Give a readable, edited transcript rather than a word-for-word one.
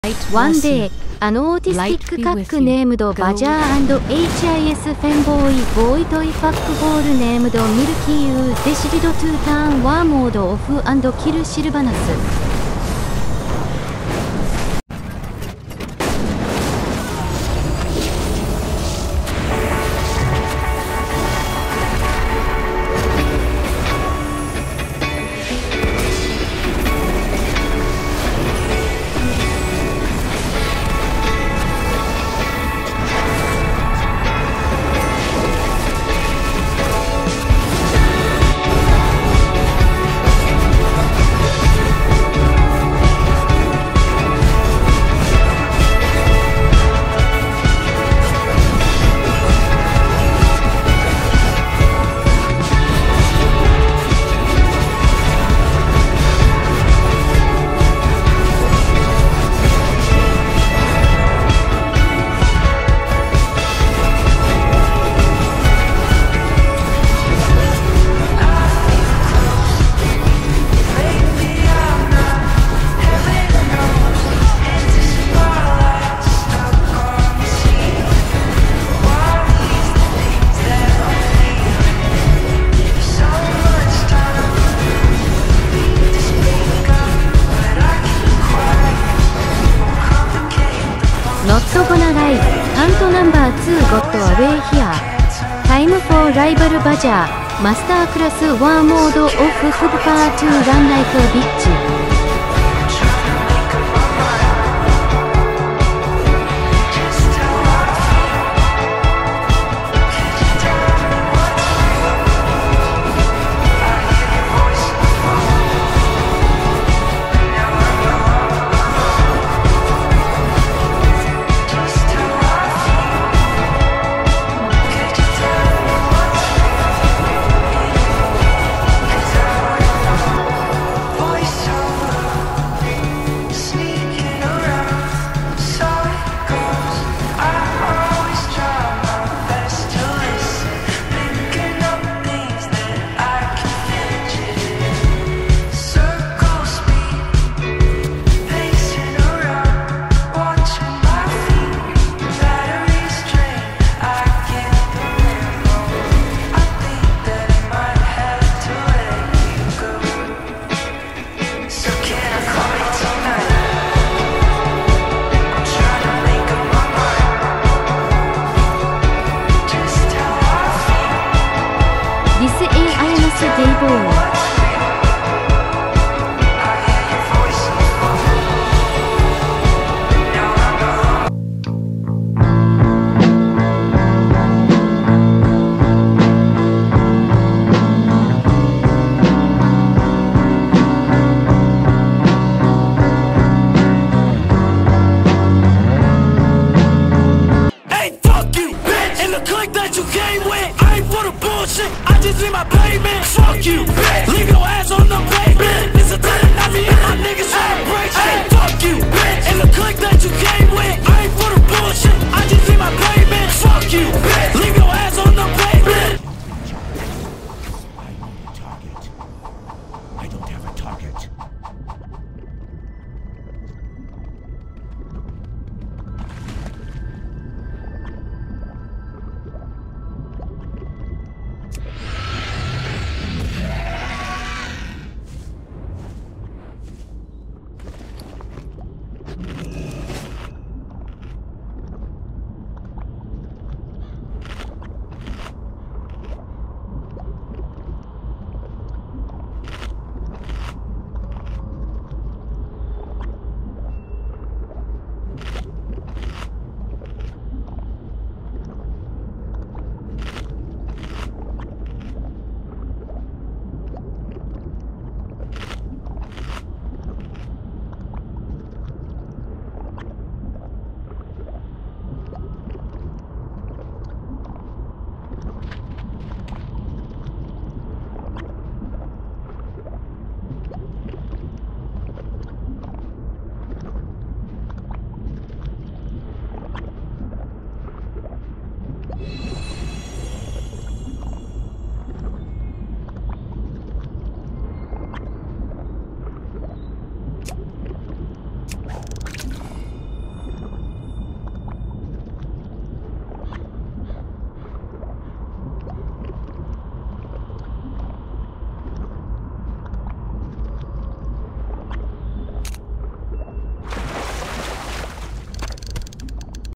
One day, an autistic cuck named badgêr and his femboy toy fuckball named Milky decided to turn warmode off and kill Sylvanus. ノットゴナライハントナンバー2ゴッドアウェイヒアタイムフォーライバルバジャーマスタークラスワーモードオフフブパートゥーランライクビッチ